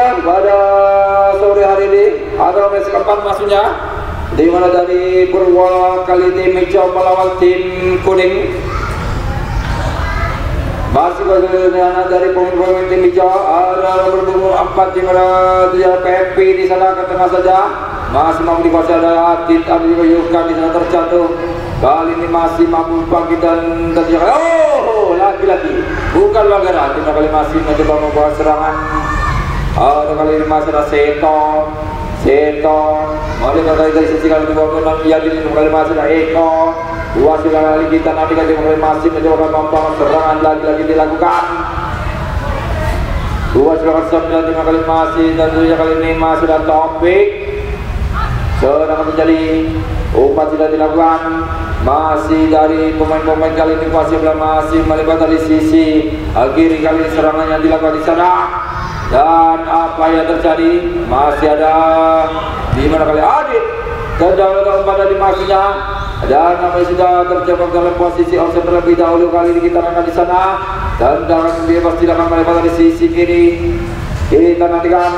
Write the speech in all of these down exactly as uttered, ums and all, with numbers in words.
pada sore hari ini ada match keempat maksudnya, di mana dari Purwa kali tim hijau melawan tim kuning. Masih bagaimana dari pemain tim hijau, ada nomor punggung empat di mana dia Pepi di sana ke tengah saja. Masih mampu dikuasai ada Adit Abdiyukan di sana terjatuh. Kali ini masih mampu bangkit dan terjatuh. Oh, lagi-lagi bukan pelanggaran. Kita kali masih mencoba membuat serangan. Ada kali ini masih ada Seto, Seto. Mari kita dari sisi kali ini memang dia di kali masih ada Eko. Dua kali kita nanti kali masih mencoba membangun serangan lagi-lagi dilakukan. Dua serangan sembilan lima kali masih dan tujuh kali ini masih ada Topik. Serangan terjadi, umpan sudah dilakukan. Masih dari pemain-pemain kali ini masih belum masih melibat dari sisi kiri kali ini serangan yang dilakukan di sana. Dan apa yang terjadi? Masih ada di mana kali Adit dan dalam pada di masuknya. Dan namanya sudah terjebak dalam posisi offside terlebih dahulu kali ini kita akan di sana. Dan dalam dia pasti akan melibat dari sisi kiri. Kita nantikan.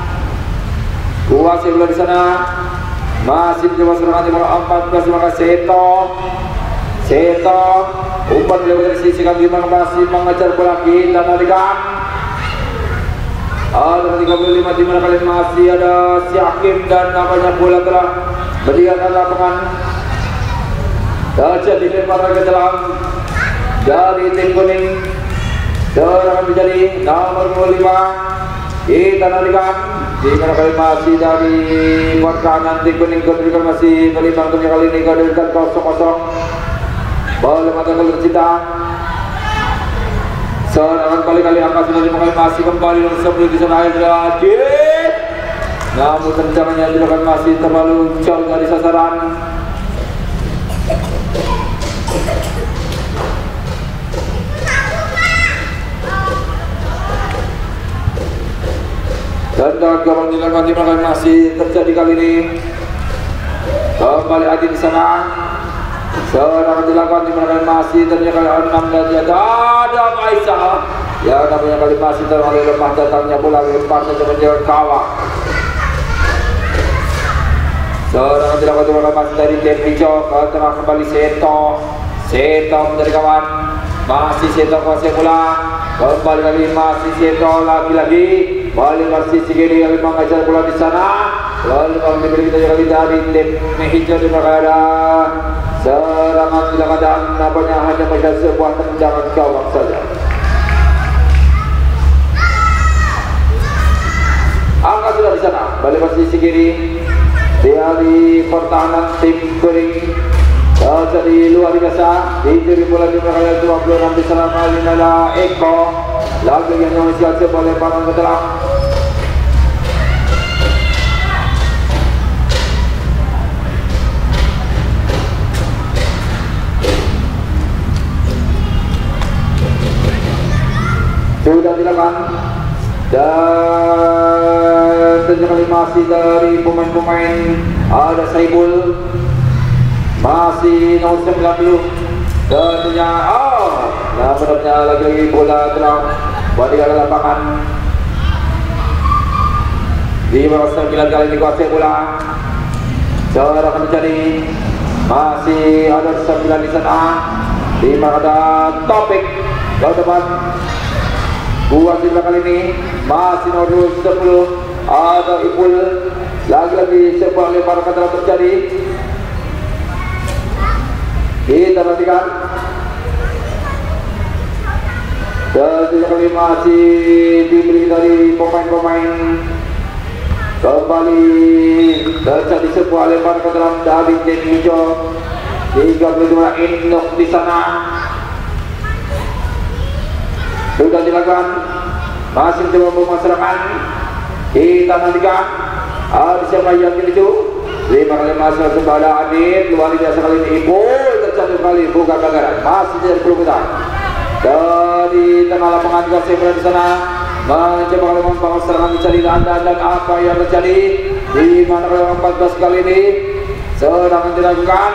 Kuasa bola di sana. Masih mencoba serangan di bola empat belas maka Seto Seto umpan lewat dari sisi kaki masih mengejar bola kita nantikan. Ada tiga puluh lima di mana kali masih ada si Hakim dan namanya bola telah meninggalkan lapangan. Terjadi lemparan ke dalam dari tim kuning. Serangan menjadi nomor dua puluh lima. Kita nantikan di mana kali masih dari kanan tim kuning kedua masih berimbang untuk kali ini kedua kosong kosong. Bola mata gol tercipta. Serangan kali-kali angka sudah dimakai masih kembali dan sebelum di sana Adit. Namun tendangannya dilakukan masih terlalu jauh dari sasaran. Dan gawang dilakukan di mana masih terjadi kali ini. Kembali Adit di sana. Serangan dilakukan di mana masih terjadi kali enam dan dia ada Faisal. Ya namanya kali masih terlalu lemah datangnya bola lempar saja menjauh kawang. Serangan dilakukan di mana masih dari tim hijau ke tengah kembali Seto. Seto menjadi kawan. Masih Seto kuasai bola. Kembali lagi masih Seto lagi-lagi. Balik masih segini yang mengajar bola di sana. Lalu kami diberi kita kali dari tim hijau di mana serangan dilakukan dan nampaknya hanya menjadi sebuah tendangan gawang saja. Angka sudah di sana. Balik masih sisi kiri. Dari pertahanan tim kuning. Jadi luar biasa. Diberi bola di mana dua puluh enam di sana kali nada Eko. Lagu yang masih sebuah lemparan ke dalam. Sudah dilakukan dan terjadi masih dari pemain-pemain ada Saibul masih nomor sembilan puluh dan punya oh nah benar-benar lagi-lagi bola telah balik ke lapangan di bawah sembilan kali dikuasai bola. Serangan akan terjadi masih ada sembilan di sana di mana ada Topik ke depan. Buat di belakang ini masih nomor sepuluh ada Ipul lagi-lagi sebuah lemparan telah terjadi. Kita nantikan dan kali masih diberi dari pemain-pemain. Kembali terjadi sebuah lemparan ke dalam dari tim hijau. tiga puluh dua Indok di sana. Sudah dilakukan masih mencoba memasarkan. Kita nantikan ada siapa yang itu lima kali masuk kepada Adit. Luar biasa kali ini Ibu terjatuh kali bukan pelanggaran masih dari pelukan dari tengah lapangan kuasai bola di sana mencoba kali membangun serangan mencari anda dan apa yang terjadi di mana kali empat belas kali ini serangan dilakukan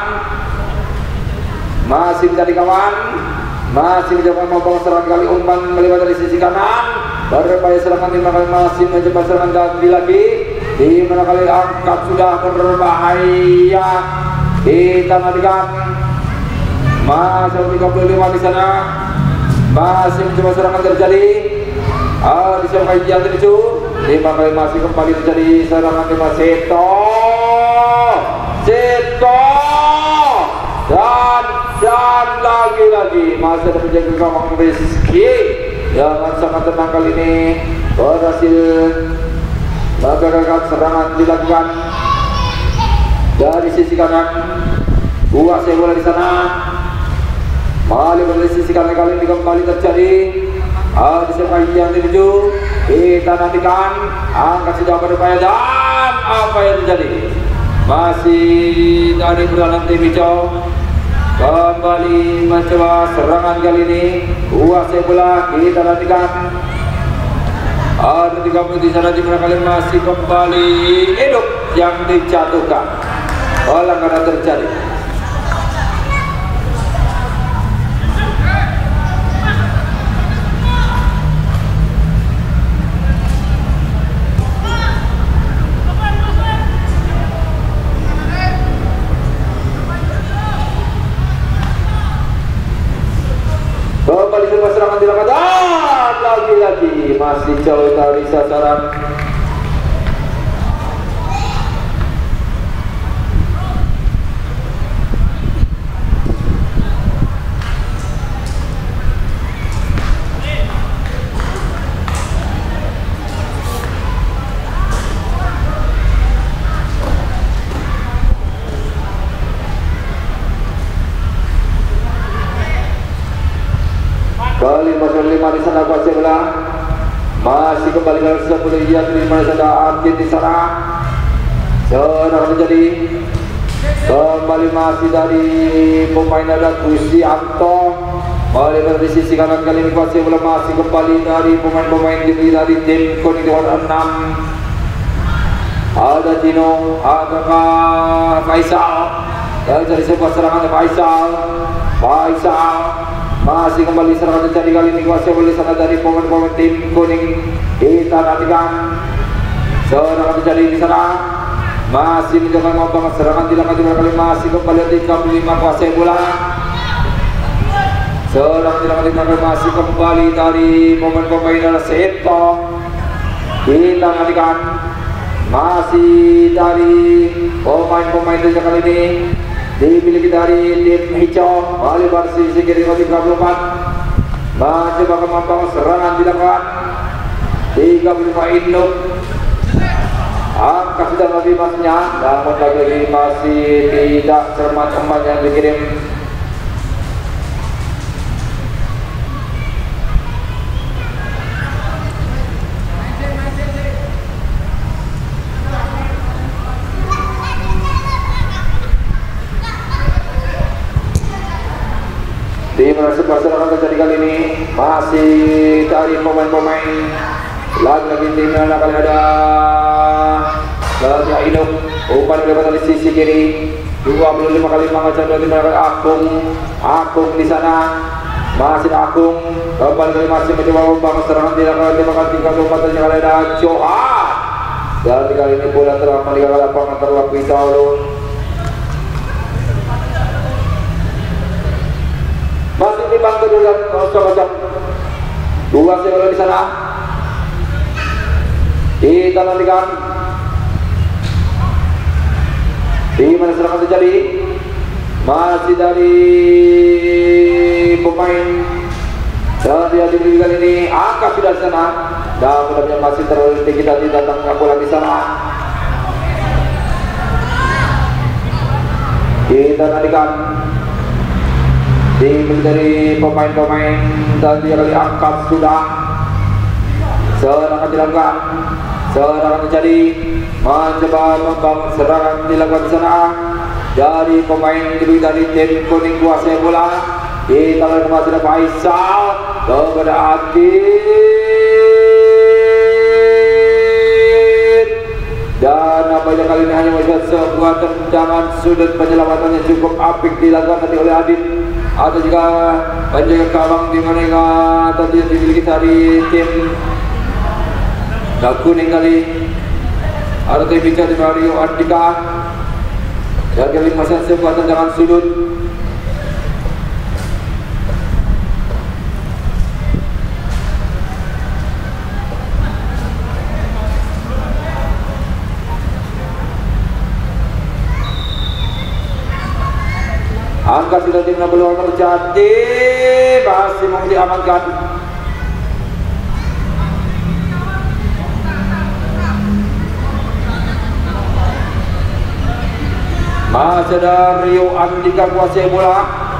masih menjadi kawan. Masih mencoba membawa serangan kali umpan melibat dari sisi kanan. Berbahaya serangan di mana masih mencoba serangan dan lagi di mana kali angkat sudah berbahaya. Kita nantikan masih tiga puluh lima di sana, masih mencoba serangan terjadi. Ah, di sana yang terju lima kali masih kembali terjadi serangan di Seto Seto dan dan lagi-lagi masih ada penjaga gawang Rizky yang sangat tenang kali ini berhasil menggagalkan serangan dilakukan dari sisi kanan. Kuasai bola di sana, Mali dari sisi kanan kali ini kembali terjadi. Ah, di sana yang dituju kita nantikan angkat sudah berbahaya dan apa yang terjadi masih dari berjalan tim hijau kembali mencoba serangan kali ini. Kuasai bola kita nantikan. Ada tiga puluh di sana di mana kali masih kembali hidup yang dijatuhkan. Pelanggaran terjadi. Kembali sebuah serangan dilakukan dan lagi-lagi masih jauh dari sasaran. Kali pasal lima di sana kuasai bola masih kembali dalam sepuluh yard di mana ada Arkin di sana. Serangan terjadi kembali masih dari pemain ada Kusianto. Kembali dari sisi kanan kali ini kuasai bola masih kembali dari pemain-pemain di dari tim kuning warna enam. Ada Tino, ada Faisal. Dan dari sebuah serangan Faisal, Faisal. Masih kembali serangan terjadi kali ini kuasai bola sana dari pemain-pemain tim kuning. Kita nantikan serangan terjadi di sana. Masih mencoba membangun serangan dilakukan dua kali masih kembali tiga puluh lima kuasai bola. Serangan dilakukan masih kembali dari pemain-pemain dari Seto. Kita nantikan masih dari pemain-pemain kali ini dimiliki dari tim hijau. Balik bersih kiri tiga puluh empat mencoba membangun serangan dilakukan tiga puluh lima induk. Angka sudah lebih masnya, namun lagi masih tidak cermat umpan yang dikirim. Di mana sebuah serangan terjadi kali ini masih dari pemain-pemain lagi-lagi tim yang akan ada Raja Induk. Umpan dilakukan di sisi kiri dua puluh lima kali mengajak dari mana Agung Agung di sana masih Agung kembali kali masih mencoba membangun serangan dilakukan dimakan tiga puluh empat yang ada Johan dan kali ini bola telah meninggalkan lapangan terlebih dahulu. Masih dibantu dengan macam dua bola di sana. Kita nantikan di mana serangan terjadi masih dari pemain dari diberi kali ini angka sudah di sana dan mudah-mudahan masih terlalu kita tidak datang bola di sana. Kita nantikan tim dari pemain-pemain tadi kali angkat sudah serangan dilakukan serangan terjadi mencoba membangun serangan dilakukan di sana dari pemain dari tim kuning kuasai bola. Kita lakukan kepada Faisal kepada Adit dan nampaknya kali ini hanya melihat sebuah tendangan sudut penyelamatannya cukup apik dilakukan tadi oleh Adit. Ada juga penjaga gawang di mana tadi dimiliki dari tim dah kuning kali ada tu bicara di Mario Andika dan kali masa sebuah tendangan sudut. Angka sudah timnya peluang terjadi, masih mau diamankan. Masih ada Rio Andika kuasai bola.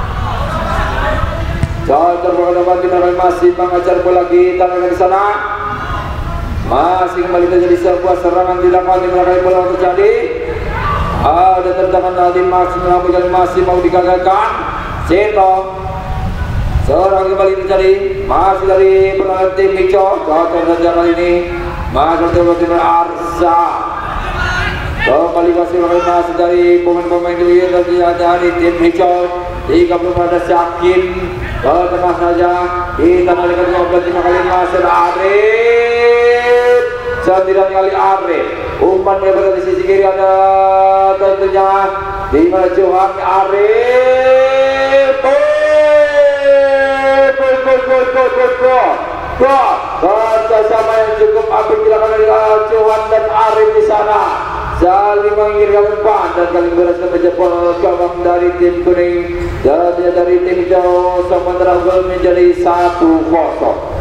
Jauh terbang dapat dimarahi masih mengajar bola kita di sana. Masih kembali terjadi sebuah serangan dilakukan dimarahi bola terjadi. Ada tendangan dari Masih mengambil masih mau digagalkan. Seto seorang kembali terjadi masih dari penangan tim Mico. Jauh tendangan ini masih terjadi Arsa. Kembali masih masih dari pemain-pemain dari dari tim Mico. Tiga puluh ada Syakin ke tengah saja kita melihat dua belas lima kali masih Arif sembilan kali Arif. Umpan berada di sisi kiri ada tentunya di mana Johan Arif. Gol gol gol gol gol gol gol kerjasama yang cukup apik dilakukan oleh Johan dan Arif di sana. Saling mengirimkan umpan dan kali berhasil menjebol gawang dari tim kuning dan dari tim hijau. Sementara gol menjadi satu kosong.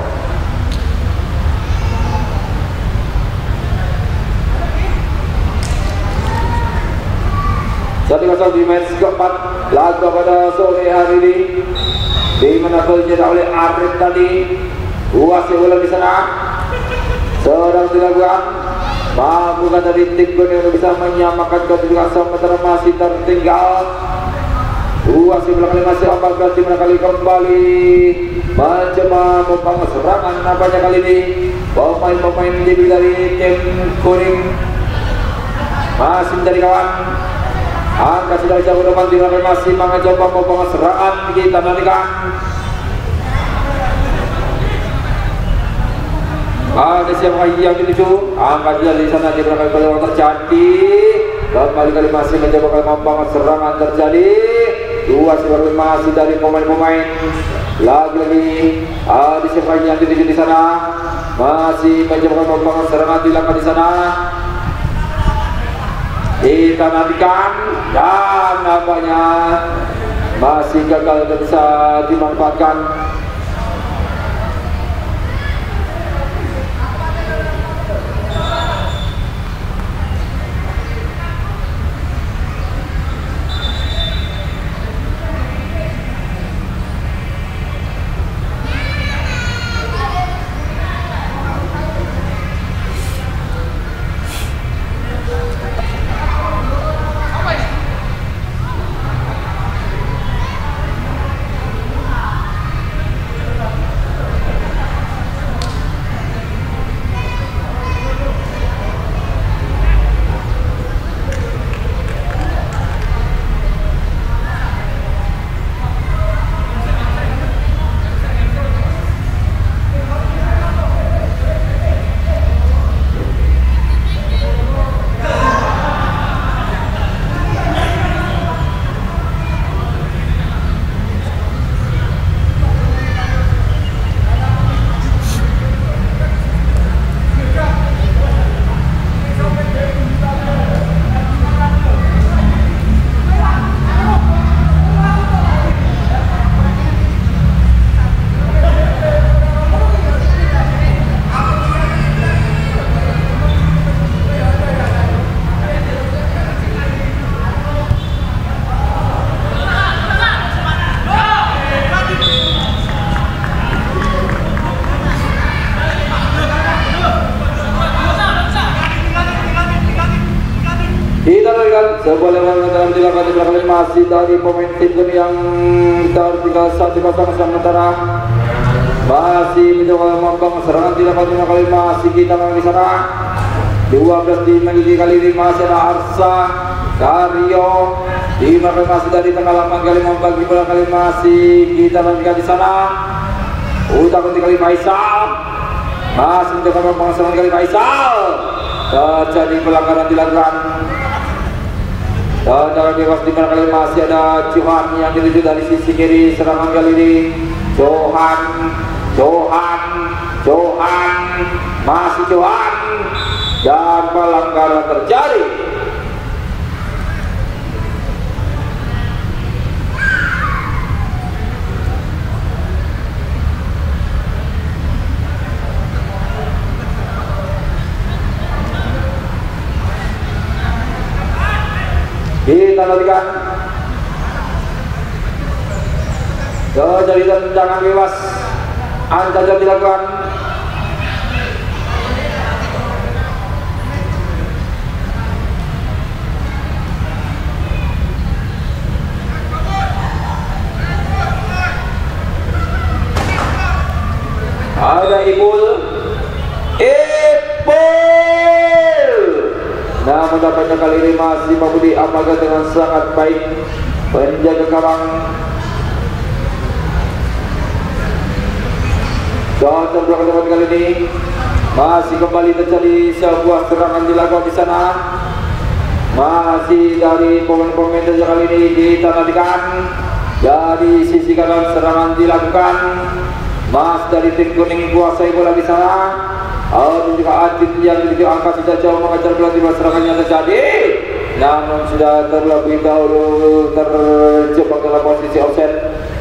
Satu kosong di match keempat laga pada sore hari ini, di mana gol dicetak oleh Arif tadi. Wasit bola di sana sedang dilakukan. Mampu dari tim kuning untuk bisa menyamakan kedudukan sementara masih tertinggal. Wasit bola kali masih empat belas di mana kali kembali mencoba membangun serangan. Nampaknya kali ini pemain-pemain dari tim kuning masih mencari kawan. Angka sudah jauh depan di mana masih mencoba membangun serangan. Kita nantikan. Ada siapa yang dituju? Angka sudah di sana di belakang peluang terjadi. Kembali kali masih mencoba membangun serangan terjadi. Dua sebaru masih dari pemain-pemain. Lagi-lagi ada siapa yang dituju di sana? Masih mencoba membangun serangan dilakukan di sana. Kita nantikan dan nampaknya masih gagal bisa dimanfaatkan. Sebuah level dalam dilakukan di belakang masih dari pemain tim kuning yang tertinggal satu kosong sementara masih mencoba membangun serangan dilakukan lima kali masih kita memang di sana. Dua belas di menit kali ini masih ada Arsa Karyo di mana masih dari tengah lapangan kali membagi bola kali masih kita lanjutkan di sana. Utak kali Faisal masih mencoba pengesaran kali Faisal. Terjadi pelanggaran dilakukan. Dan dalam bebas di mana kali masih ada Johan yang dituju dari sisi kiri. Serangan kali ini Johan, Johan, Johan, masih Johan, dan pelanggaran terjadi. Ditandatikan terjadi tendangan bebas, ancaman dilakukan. Ada Ipul, Ipul. Namun dapatnya kali ini masih Pak Budi Amaga dengan sangat baik penjaga gawang. Dan beberapa kali ini masih kembali terjadi sebuah serangan dilakukan di sana. Masih dari pemain-pemain terjadi kali ini ditandatikan dari sisi kanan serangan dilakukan. Mas dari tim kuning kuasai bola di sana. Dan juga Adit yang memiliki angka sudah jauh mengejar bola di serangannya terjadi. Namun sudah terlebih dahulu terjebak dalam posisi offset.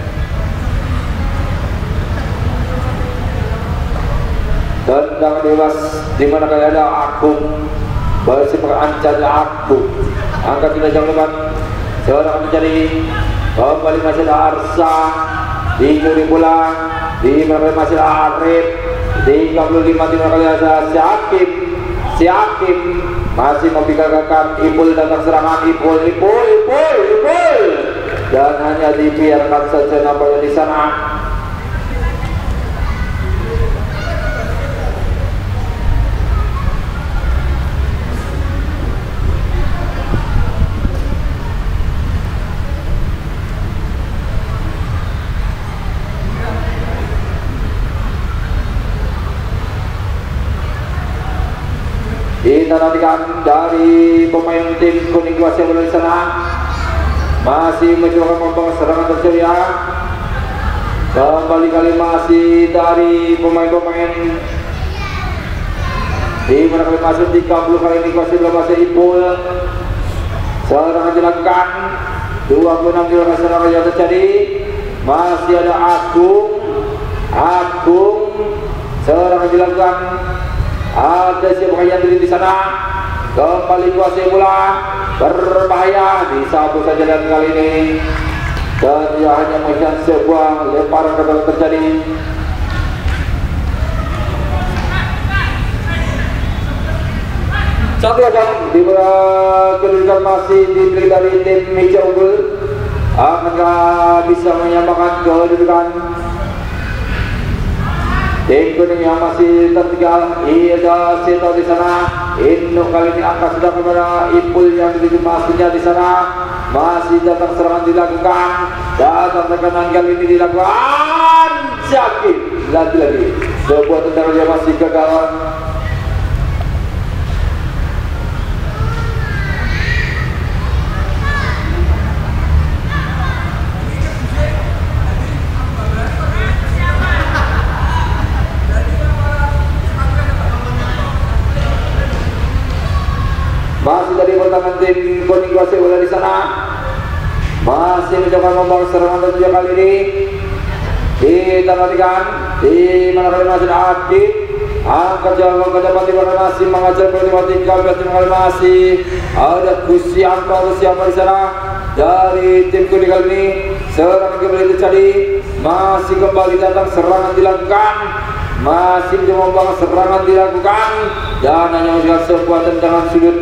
Tendangan bebas di mana kali ada Agung bersifat ancaman Agung. Angka sudah jauh depan. Seorang menjadi kembali masih ada Arsa dicuri bola. Di mana masih ada Arif tiga puluh lima di mana kali ada Syakib Syakib masih membicarakan Ipul datang serangan Ipul Ipul Ipul Ipul dan hanya dibiarkan saja nampaknya di sana. Ditandatikan dari pemain tim kuning kuasa bola di sana masih mencoba membangun serangan tersedia. Kembali kali masih dari pemain-pemain di mana kali masih tiga puluh kali ini kuasa bola masih Ipul. Serangan dilakukan dua puluh enam kali serangan yang terjadi. Masih ada Agung Agung serangan dilakukan. Ada siapa yang diri di sana. Kembali kuasai bola, berbahaya, disapu saja dan kali ini. Dan dia hanya melihat sebuah lemparan ke dalam terjadi. Satu aja di bola kedudukan masih dimiliki dari tim hijau unggul. Akankah bisa menyamakan kedudukan? Tim kuning yang masih tertinggal, ada Seto di sana. Induk kali ini angka sudah kepada Ipul yang begitu masuknya di sana. Masih datang serangan dilakukan. Datang tekanan kali ini dilakukan. Syakib lagi-lagi sebuah tendangan yang masih gagal. Masih dari pertahanan tim kuning kuasai bola di sana. Masih mencoba membangun serangan terjadi kali ini. Ditandatikan di mana kali masih Adit. Angkat jauh ke depan di mana masih mengajar bola di tiga belas di mana masih ada Kusianto atau siapa di sana dari tim kuning kali ini. Serangan kembali terjadi. Masih kembali datang serangan dilakukan. Masih mencoba membangun serangan dilakukan dan hanya melihat sebuah tendangan sudut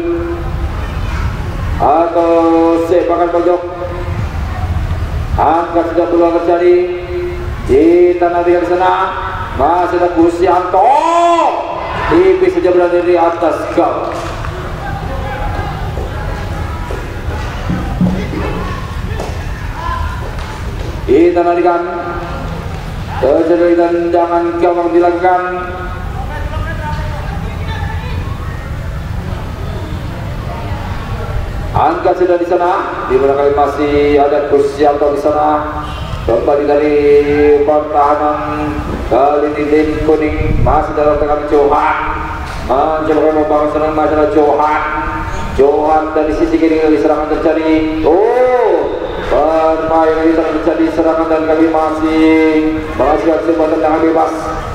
atau sepakan pojok. Angkat sudah keluar terjadi di tanah di sana. Masih ada Kusianto tipis saja berada di atas gawang. Ditandatikan terjadi tendangan gawang dilakukan. angkat sudah di sana, di mana kali masih ada Kusianto di sana. Kembali dari pertahanan kali ini tim kuning masih dalam tangan Johan. Mencoba membangun serangan masalah Johan. Johan dari sisi kiri kali serangan terjadi. Oh, bermain dari sana terjadi serangan dan kami masih masih kesempatan yang bebas.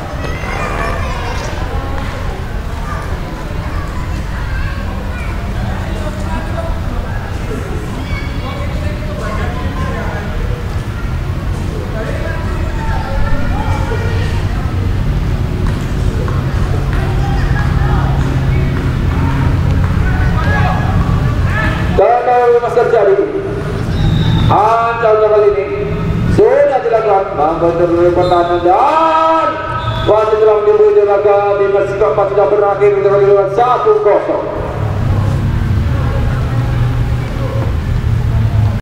Masih terjadi ancam kali ini sudah dilakukan membentuk pertahanan dan wasit telah diberi laga di Persib sudah berakhir dengan satu kosong.